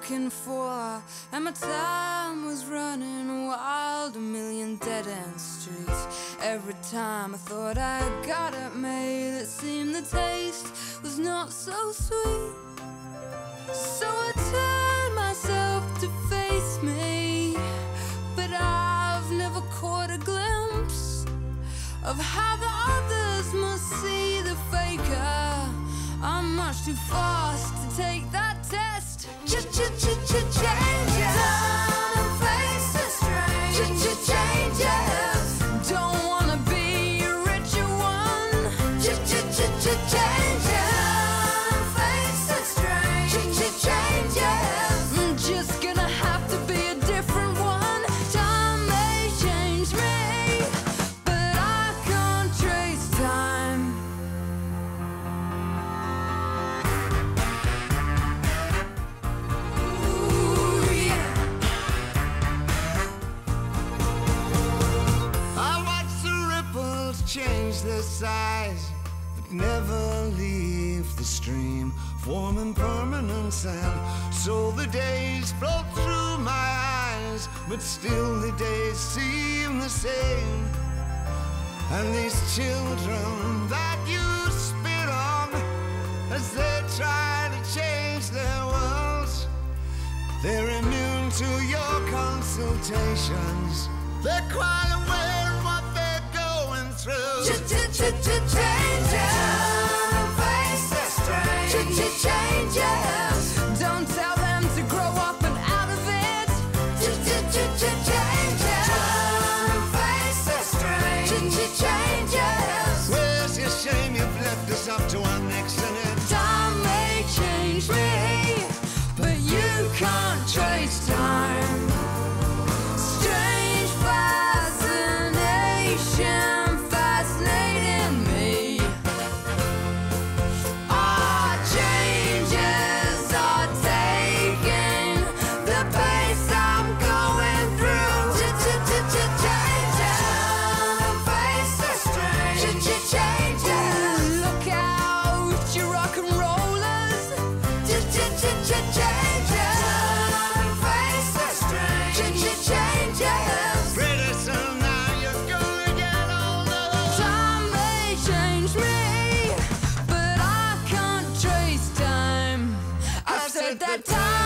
looking for, and my time was running wild. A million dead-end streets. Every time I thought I got it made, it seemed the taste was not so sweet. So I turned myself to face me, but I've never caught a glimpse of how the others must see the faker. I'm much too fast to take that test. Changes. Turn and face the strange. Changes. Don't wanna be a richer one. Changes. Turn and face the strange. Changes. I'm just gonna have to be a different one. Time may change me, but I can't trace time. Change their size, but never leave the stream, forming permanent sand. So the days flow through my eyes, but still the days seem the same. And these children that you spit on, as they try to change their worlds, they're immune to your consultations. They're quite aware of what they're going through. Changes. Don't tell them to grow up and out of it. Changes. Face the strange. Changes. Where's your shame you've left us up to our necks in it? Time may change me, but you can't trace time. Strange fascination. That time